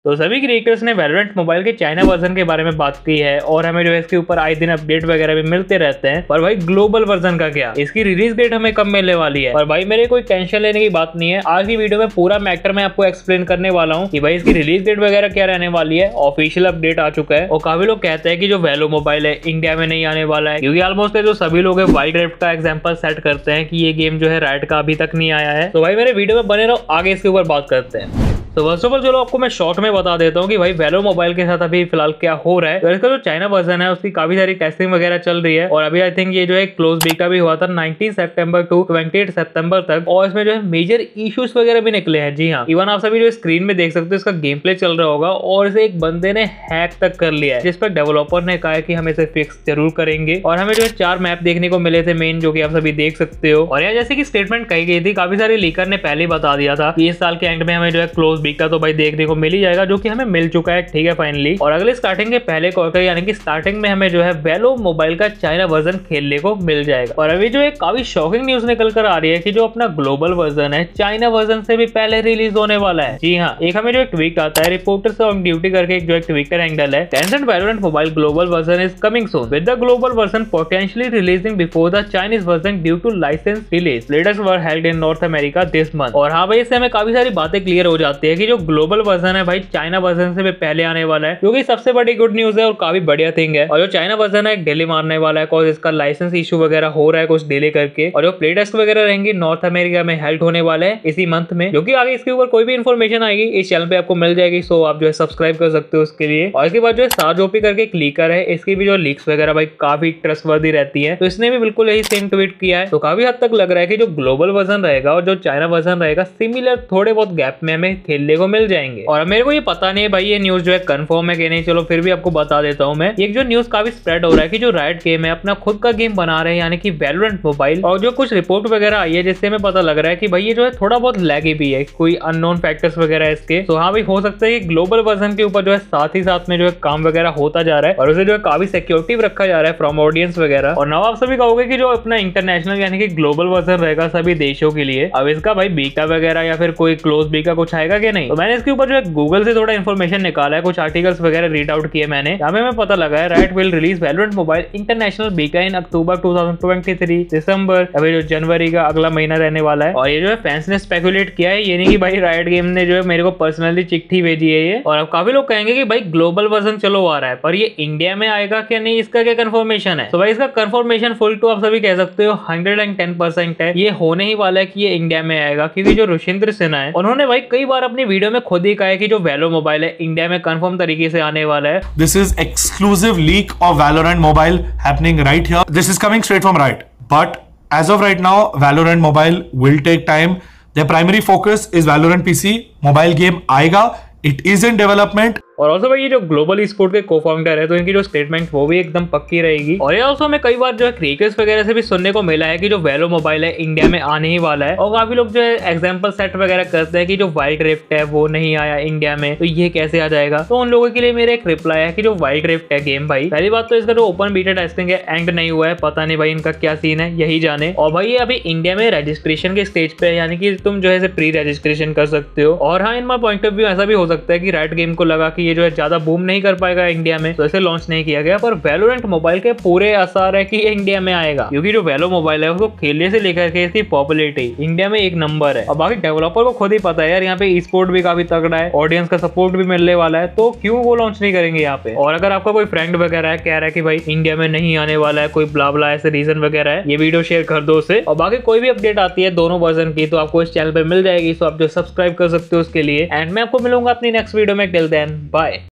तो सभी क्रिएटर्स ने वैलोरेंट मोबाइल के चाइना वर्जन के बारे में बात की है और हमें जो है इसके ऊपर आए दिन अपडेट वगैरह भी मिलते रहते हैं। पर भाई ग्लोबल वर्जन का क्या, इसकी रिलीज डेट हमें कब मिलने वाली है? और भाई मेरे कोई टेंशन लेने की बात नहीं है, आज की वीडियो में पूरा मैटर मैं आपको एक्सप्लेन करने वाला हूँ कि भाई इसकी रिलीज डेट वगैरह क्या रहने वाली है। ऑफिशियल अपडेट आ चुका है और काफी लोग कहते हैं कि जो वैलो मोबाइल है इंडिया में नहीं आने वाला है, क्योंकि ऑलमोस्ट जो सभी लोग वाइल्ड रिफ्ट का एग्जांपल सेट करते हैं कि ये गेम जो है राइट का अभी तक नहीं आया है। तो भाई मेरे वीडियो में बने रहो, आगे इसके ऊपर बात करते हैं। तो फर्स्ट ऑफ ऑल चलो आपको मैं शॉर्ट में बता देता हूँ कि भाई वैलो मोबाइल के साथ अभी फिलहाल क्या हो रहा है। तो इसका जो चाइना वर्जन है उसकी काफी सारी टेस्टिंग वगैरह चल रही है और अभी आई थिंक ये जो है क्लोज बीटा भी हुआ था 19 सितंबर टू 28 सितंबर तक, और इसमें जो है मेजर इश्यूज वगैरह भी निकले हैं। जी हाँ, इवन आप सभी जो स्क्रीन में देख सकते हो इसका गेम प्ले चल रहा होगा और इसे एक बंदे ने हैक तक कर लिया है, जिस पर डेवलपर ने कहा है कि हम इसे फिक्स जरूर करेंगे। और हमें जो है 4 मैप देखने को मिले थे मेन, जो कि आप सभी देख सकते हो। और यहाँ जैसे कि स्टेटमेंट कही गई थी, काफी सारे लीकर ने पहले ही बता दिया था कि इस साल के एंड में हमें जो है क्लोज बीटा तो भाई देखने को मिल ही जाएगा, जो कि हमें मिल चुका है। ठीक है, फाइनली। और अगले स्टार्टिंग के पहले क्वार्टर यानी कि स्टार्टिंग में हमें जो है वैलो मोबाइल का चाइना वर्जन खेलने को मिल जाएगा। और अभी जो एक काफी शॉकिंग न्यूज निकल कर आ रही है कि जो अपना ग्लोबल वर्जन है चाइना वर्जन से भी पहले रिलीज होने वाला है। जी हाँ, एक हमें जो एक ट्वीट आता है रिपोर्टर्स ऑन ड्यूटी करके, एक जो एक ट्विटर हैंडल है, Tencent Valorant mobile global version is coming soon with the global version potentially releasing before the Chinese version due to license release. Latest were held in North America this month. और हाँ भाई, इससे हमें काफी सारी बातें clear हो जाती है कि जो ग्लोबल वर्जन है भाई चाइना वर्जन से भी पहले आने वाला है, क्योंकि सबसे बड़ी गुड न्यूज है और काफी बढ़िया थिंग है। और जो चाइना वर्जन है डिले मारने वाला है, कॉज इसका लाइसेंस इशू वगैरह हो रहा है कुछ डिले करके। और जो प्ले टेस्ट वगैरह रहेंगे नॉर्थ अमेरिका में हेल्ड होने वाले हैं इसी मंथ में, जो कि आगे इसके ऊपर कोई भी इन्फॉर्मेशन आएगी इस चैनल पे आपको मिल जाएगी। सो आप जो है सब्सक्राइब कर सकते हो उसके लिए। और इसके बाद जो है साजोपी करके एक लीकर है, इसकी भी जो लीक्स वगैरह भाई काफी ट्रस्टवर्दी रहती है, तो इसने भी बिल्कुल यही सेम ट्वीट किया है। तो काफी हद तक लग रहा है कि जो ग्लोबल वर्जन रहेगा और जो चाइना वर्जन रहेगा सिमिलर थोड़े बहुत गैप में हमें खेलने को मिल जाएंगे। और मेरे को ये पता नहीं है भाई ये न्यूज जो है कंफर्म है कि नहीं, चलो फिर भी आपको बता देता हूं मैं। एक जो न्यूज काफी स्प्रेड हो रहा है कि जो राइट गेम है अपना खुद का गेम बना रहे हैं, यानी कि वैलोरेंट मोबाइल। और जो कुछ रिपोर्ट वगैरह आई है जिससे हमें पता लग रहा है कि भाई ये जो है थोड़ा बहुत लैगी भी है, कोई अननोन फैक्टर्स वगैरह इसके। तो हाँ भाई, हो सकता है कि ग्लोबल वर्जन के ऊपर जो है साथ ही साथ में जो है काम वगैरह होता जा रहा है और उसे जो है काफी सिक्योरिटी रखा जा रहा है फ्रॉम ऑडियंस वगैरह। और नाउ आप सभी कहोगे कि जो अपना इंटरनेशनल यानी कि ग्लोबल वर्जन रहेगा सभी देशों के लिए, अब इसका भाई बीटा वगैरह या फिर कोई क्लोज बीटा कुछ आएगा कि नहीं। तो मैंने इसके ऊपर जो है गूगल से थोड़ा इन्फॉर्मेशन निकाला है, कुछ आर्टिकल्स वगैरह रीड आउट किए मैंने। यहाँ पे मैं पता लगा है right will release Valorant mobile international beta in October 2023 December, अभी जो जनवरी का अगला महीना रहने वाला है। और ये जो है फैंस ने स्पेकुलेट किया है, ये नहीं कि भाई राइट गेम ने जो है मेरे को पर्सनली चिट्ठी भेजी है ये। और अब काफी लोग कहेंगे कि भाई ग्लोबल वर्जन चलो आ रहा है, पर ये इंडिया में आएगा क्या नहीं, इसका क्या कंफर्मेशन है। तो भाई इसका कंफर्मेशन फुल टू आप सभी कह सकते हो 110% है, ये होने ही वाला है कि ये इंडिया में आएगा। क्योंकि जो रुशिंद्र सिन्हा है उन्होंने भाई कई बार अपनी वीडियो में खुद ही कहा है कि जो वैलो मोबाइल है इंडिया में कंफर्म तरीके से आने वाला है। This is exclusive leak of Valorant Mobile happening right here. This is coming straight from Riot. But as of right now, Valorant Mobile will take time. Their primary focus is Valorant PC. Mobile game आएगा. It is in development. और also भाई ये जो global sport के cofounder है, तो इनकी जो स्टेटमेंट वो भी एकदम पक्की रहेगी। और ये ऑल्सो हमें कई बार जो है क्रिएटर्स वगैरह से भी सुनने को मिला है कि जो वैलो मोबाइल है इंडिया में आने ही वाला है। और काफी लोग जो है एग्जांपल सेट वगैरह करते हैं कि जो वाइल्ड रिफ्ट है वो नहीं आया इंडिया में, तो ये कैसे आ जाएगा। तो उन लोगों के लिए मेरा एक रिप्लाई है कि जो वाइल्ड रिफ्ट है गेम भाई, पहली बात तो इसका जो ओपन बीटा टेस्टिंग है एंड नहीं हुआ है, पता नहीं भाई इनका क्या सीन है, यही जाने। और भाई ये अभी इंडिया में रजिस्ट्रेशन के स्टेज पे है, यानी कि तुम जो है प्री रजिस्ट्रेशन कर सकते हो। और हाँ, in my point of view ऐसा भी हो सकता है कि राइट गेम को लगा कि ये जो है ज्यादा बूम नहीं कर पाएगा इंडिया में, तो इसे लॉन्च नहीं किया गया। पर वैलोरेंट मोबाइल के पूरे आसार है कि ये इंडिया में आएगा, क्योंकि जो वैलो मोबाइल है उसको खेलने से लेकर के इसकी पॉपुलैरिटी इंडिया में एक नंबर है। और बाकी डेवलपर को खुद ही पता है यार, यहाँ पे ई स्पोर्ट भी काफी तगड़ा है, ऑडियंस का सपोर्ट भी मिलने वाला है, तो क्यों वो लॉन्च नहीं करेंगे यहाँ पे। और अगर आपका कोई फ्रेंड वगैरह है कह रहा है कि भाई इंडिया में नहीं आने वाला है, कोई ब्ला ऐसे रीजन वगैरह है, ये वीडियो शेयर कर दो उसे। और बाकी कोई भी अपडेट आती है दोनों वर्जन की तो आपको इस चैनल पे मिल जाएगी, तो आप जो सब्सक्राइब कर सकते हो उसके लिए। एंड मैं आपको मिलूंगा अपनी नेक्स्ट वीडियो में। Till then bye.